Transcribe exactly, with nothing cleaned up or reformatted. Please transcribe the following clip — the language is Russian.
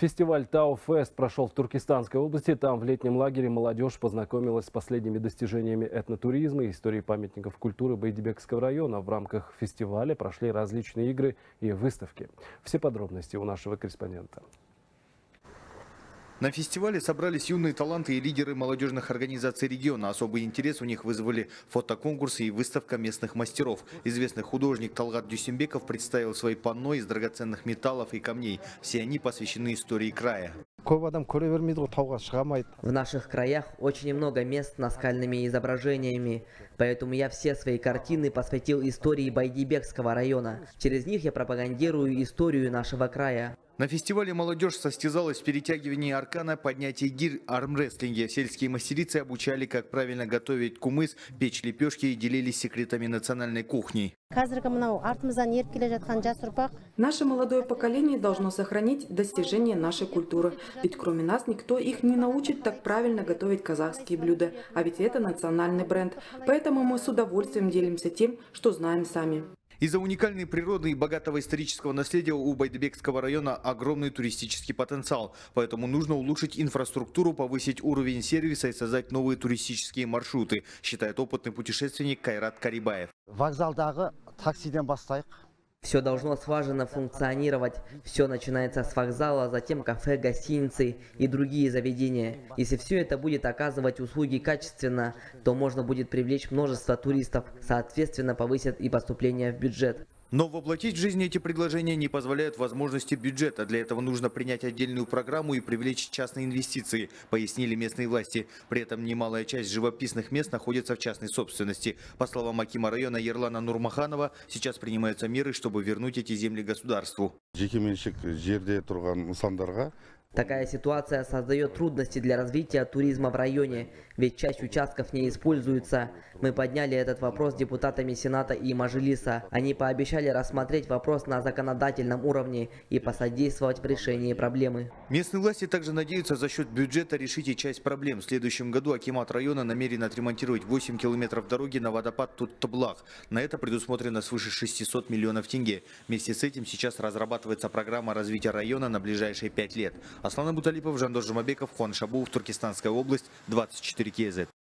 Фестиваль Тау-фест прошел в Туркестанской области. Там в летнем лагере молодежь познакомилась с последними достижениями этнотуризма и историей памятников культуры Байдибекского района. В рамках фестиваля прошли различные игры и выставки. Все подробности у нашего корреспондента. На фестивале собрались юные таланты и лидеры молодежных организаций региона. Особый интерес у них вызвали фотоконкурсы и выставка местных мастеров. Известный художник Талгат Дюсембеков представил свои панно из драгоценных металлов и камней. Все они посвящены истории края. В наших краях очень много мест с наскальными изображениями, поэтому я все свои картины посвятил истории Байдибекского района. Через них я пропагандирую историю нашего края. На фестивале молодежь состязалась в перетягивании аркана, поднятии гир, армрестлинге. Сельские мастерицы обучали, как правильно готовить кумыс, печь лепешки и делились секретами национальной кухни. Наше молодое поколение должно сохранить достижения нашей культуры. Ведь кроме нас никто их не научит так правильно готовить казахские блюда. А ведь это национальный бренд. Поэтому мы с удовольствием делимся тем, что знаем сами. Из-за уникальной природы и богатого исторического наследия у Байдибекского района огромный туристический потенциал. Поэтому нужно улучшить инфраструктуру, повысить уровень сервиса и создать новые туристические маршруты, считает опытный путешественник Кайрат Карибаев. Все должно слаженно функционировать. Все начинается с вокзала, затем кафе, гостиницы и другие заведения. Если все это будет оказывать услуги качественно, то можно будет привлечь множество туристов, соответственно повысят и поступления в бюджет. Но воплотить в жизнь эти предложения не позволяют возможности бюджета. Для этого нужно принять отдельную программу и привлечь частные инвестиции, пояснили местные власти. При этом немалая часть живописных мест находится в частной собственности. По словам акима района Ерлана Нурмаханова, сейчас принимаются меры, чтобы вернуть эти земли государству. Такая ситуация создает трудности для развития туризма в районе, ведь часть участков не используется. Мы подняли этот вопрос с депутатами Сената и Мажилиса. Они пообещали рассмотреть вопрос на законодательном уровне и посодействовать в решении проблемы. Местные власти также надеются за счет бюджета решить и часть проблем. В следующем году акимат района намерен отремонтировать восемь километров дороги на водопад Туттаблах. На это предусмотрено свыше шестисот миллионов тенге. Вместе с этим сейчас разрабатывается программа развития района на ближайшие пять лет. Аслан Абуталипов, Жандос Жумабеков, Хуан Шабуов, Туркестанская область, двадцать четыре кей зет.